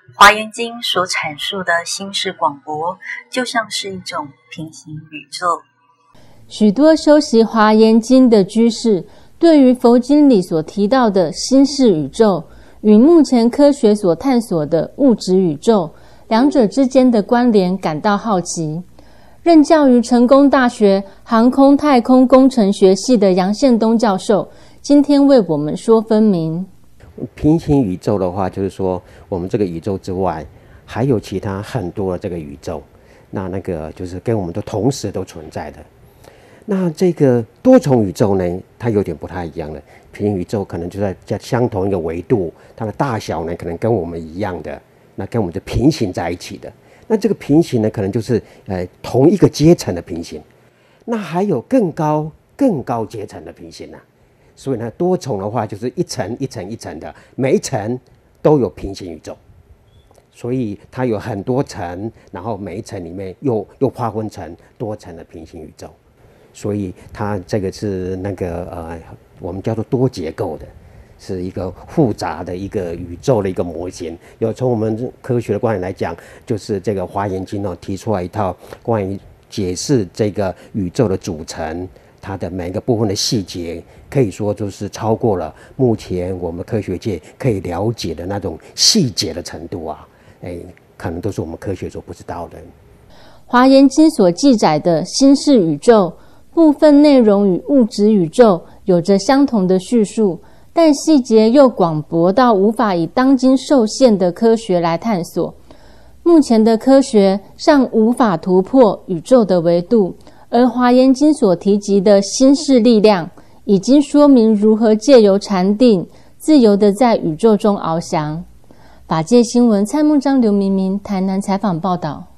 华严经所阐述的心事广博，就像是一种平行宇宙。 许多修习华严经的居士，对于佛经里所提到的心事宇宙，与目前科学所探索的物质宇宙，两者之间的关联感到好奇。任教于成功大学航空太空工程学系的杨宪东教授，今天为我们说分明。 平行宇宙的话，就是说我们这个宇宙之外，还有其他很多的这个宇宙，那个就是跟我们都同时都存在的。那这个多重宇宙呢，它有点不太一样了。平行宇宙可能就在相同一个维度，它的大小呢可能跟我们一样的，那跟我们就平行在一起的。那这个平行呢，可能就是同一个阶层的平行。那还有更高阶层的平行啊。所以呢，多重的话就是一层一层一层的，每一层都有平行宇宙，所以它有很多层，然后每一层里面又划分成多层的平行宇宙，所以它这个是我们叫做多结构的，是一个复杂的一个宇宙的一个模型。有从我们科学的观点来讲，就是这个《华严经》提出来一套关于解释这个宇宙的组成。它的每个部分的细节，可以说就是超过了目前我们科学界可以了解的那种细节的程度啊，可能都是我们科学所不知道的。 华严经所记载的心事宇宙部分内容与物质宇宙有着相同的叙述，但细节又广博到无法以当今受限的科学来探索。目前的科学尚无法突破宇宙的维度。而华严经所提及的心事力量，已经说明如何借由禅定，自由地在宇宙中翱翔。法界新闻蔡木章、刘明明台南采访报道。